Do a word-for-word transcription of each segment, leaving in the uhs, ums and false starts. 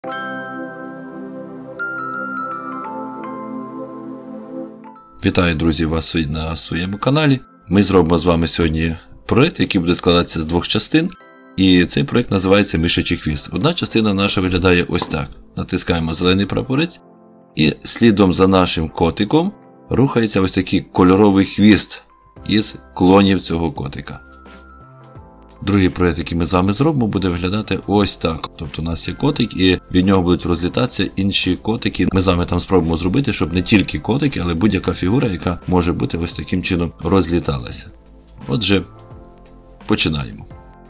Вітаю, друзі, вас на своєму каналі. Ми зробимо з вами сьогодні проєкт, який буде складатися з двох частин. І цей проєкт називається «Мишачий хвіст». Одна частина наша виглядає ось так. Натискаємо зелений прапорець. І слідом за нашим котиком рухається ось такий кольоровий хвіст із клонів цього котика. Другий проєкт, який ми з вами зробимо, буде виглядати ось так. Тобто у нас є котик і від нього будуть розлітатися інші котики. Ми з вами там спробуємо зробити, щоб не тільки котики, але будь-яка фігура, яка може бути ось таким чином розліталася. Отже, починаємо.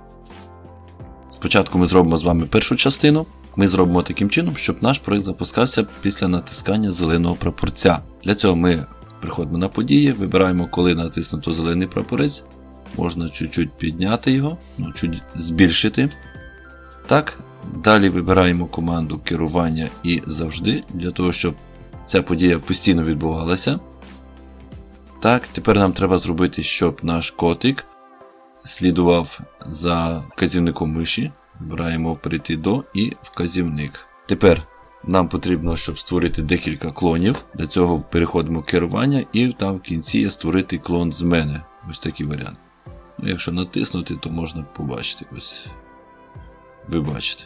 Спочатку ми зробимо з вами першу частину. Ми зробимо таким чином, щоб наш проєкт запускався після натискання зеленого прапорця. Для цього ми приходимо на події, вибираємо, коли натиснуто зелений прапорець. Можна чуть-чуть підняти його, ну, чуть збільшити. Так, далі вибираємо команду керування і завжди, для того, щоб ця подія постійно відбувалася. Так, тепер нам треба зробити, щоб наш котик слідував за вказівником миші. Вибираємо перейти до і вказівник. Тепер нам потрібно, щоб створити декілька клонів. Для цього переходимо в керування і там в кінці є створити клон з мене. Ось такий варіант. Ну, якщо натиснути, то можна побачити. Ось. Ви бачите.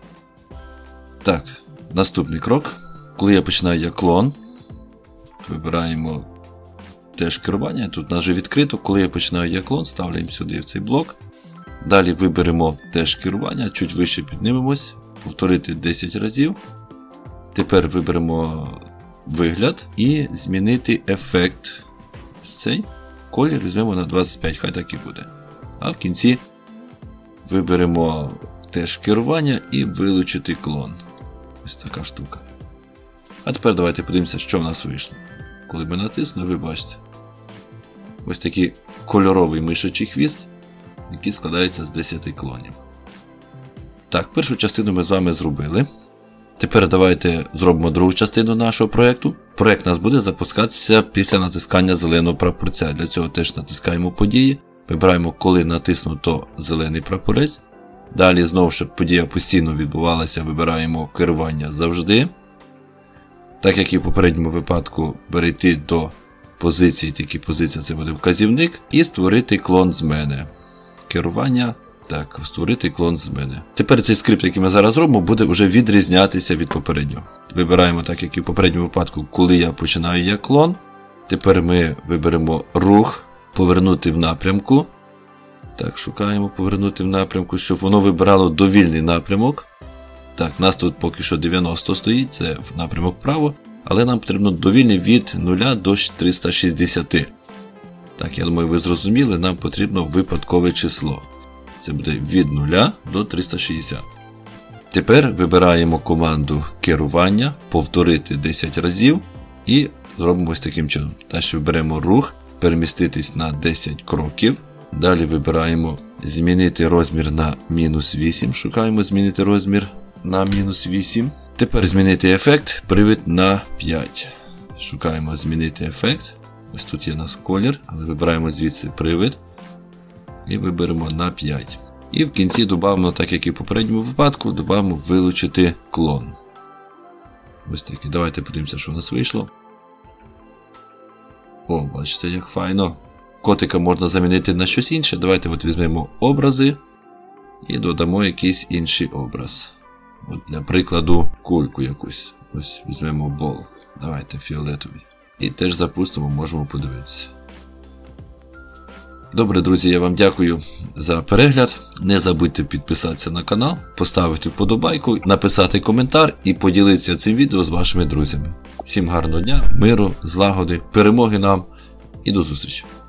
Так, наступний крок. Коли я починаю як клон, вибираємо теж керування. Тут у нас вже відкрито. Коли я починаю як клон, ставляємо сюди в цей блок. Далі виберемо теж керування, чуть вище піднімемось, повторити десять разів. Тепер виберемо вигляд і змінити ефект. Цей колір візьмемо на двадцять п'ять, хай так і буде. А в кінці виберемо теж керування і вилучити клон. Ось така штука. А тепер давайте подивимося, що в нас вийшло. Коли ми натиснули, ви бачите. Ось такий кольоровий мишачий хвіст, який складається з десяти клонів. Так, першу частину ми з вами зробили. Тепер давайте зробимо другу частину нашого проєкту. Проєкт у нас буде запускатися після натискання зеленого прапорця. Для цього теж натискаємо події. Вибираємо, коли натиснуто зелений прапорець. Далі знову, щоб подія постійно відбувалася, вибираємо керування завжди. Так як і в попередньому випадку, перейти до позиції, тільки позиція це буде вказівник. І створити клон з мене. Керування. Так, створити клон з мене. Тепер цей скрипт, який ми зараз робимо, буде вже відрізнятися від попереднього. Вибираємо, так як і в попередньому випадку, коли я починаю як клон. Тепер ми виберемо рух, повернути в напрямку. Так, шукаємо повернути в напрямку, щоб воно вибирало довільний напрямок. Так, у нас тут поки що дев'яносто стоїть, це в напрямок вправо. Але нам потрібно довільний від нуля до триста шістдесят. Так, я думаю, ви зрозуміли, нам потрібно випадкове число. Це буде від нуля до триста шістдесят. Тепер вибираємо команду керування, повторити десять разів і зробимо ось таким чином. Далі виберемо рух, переміститись на десять кроків. Далі вибираємо змінити розмір на мінус вісім. Шукаємо змінити розмір на мінус вісім. Тепер змінити ефект, привід на п'ять. Шукаємо змінити ефект. Ось тут є у нас колір, але вибираємо звідси привид. І виберемо на п'ять. І в кінці додамо, так як і в попередньому випадку, додамо вилучити клон. Ось таки. Давайте подивимося, що у нас вийшло. О, бачите, як файно. Котика можна замінити на щось інше. Давайте от візьмемо образи і додамо якийсь інший образ. От для прикладу кульку якусь. Ось візьмемо бол. Давайте фіолетовий. І теж запустимо, можемо подивитися. Добре, друзі, я вам дякую за перегляд. Не забудьте підписатися на канал, поставити вподобайку, написати коментар і поділитися цим відео з вашими друзями. Всім гарного дня, миру, злагоди, перемоги нам і до зустрічі!